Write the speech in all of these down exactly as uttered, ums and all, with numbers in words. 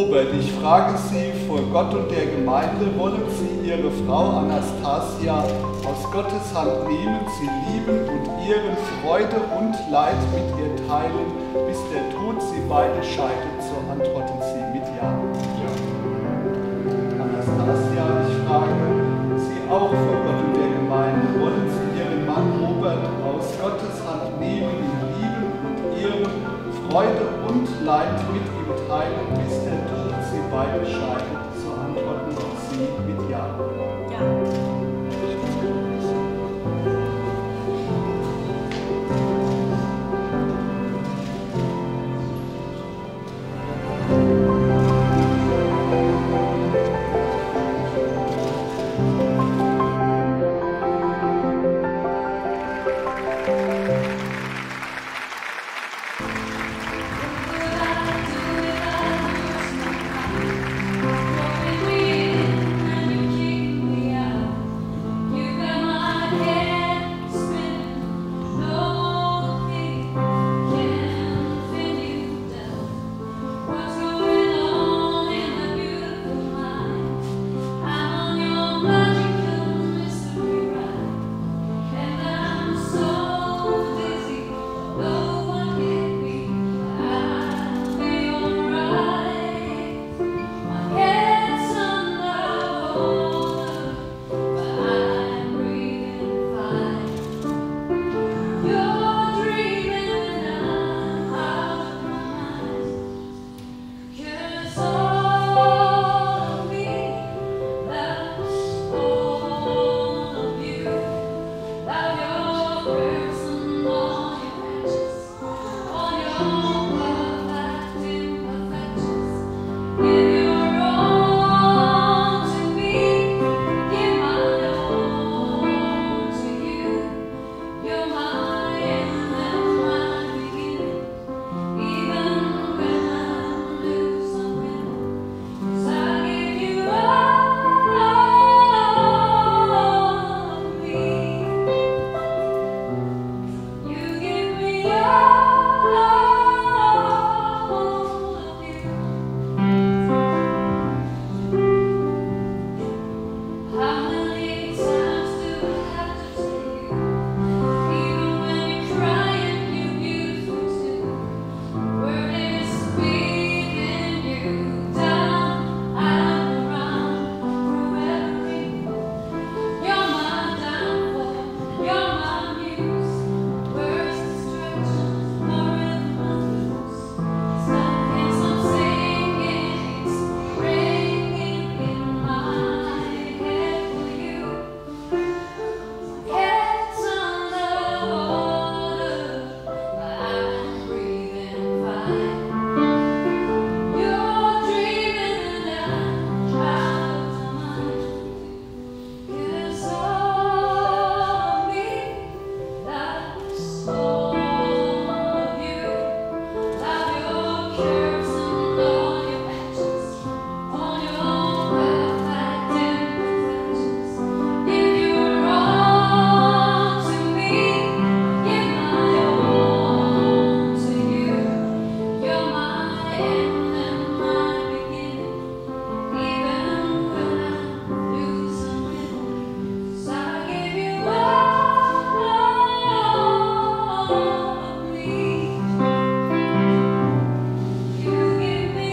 Robert, ich frage Sie vor Gott und der Gemeinde, wollen Sie Ihre Frau Anastasia aus Gottes Hand nehmen, sie lieben und ihren Freude und Leid mit ihr teilen, bis der Tod sie beide scheidet? So antworten Sie mit Ja. Ja. Anastasia, ich frage Sie auch vor Gott und der Gemeinde, wollen Sie Ihren Mann Robert aus Gottes Hand nehmen, ihn lieben und ihren Freude und Leid mit ihm teilen, bis der Tod sie beide scheidet? So antworten auch Sie mit Ja. Ja.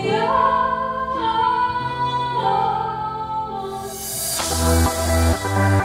Musik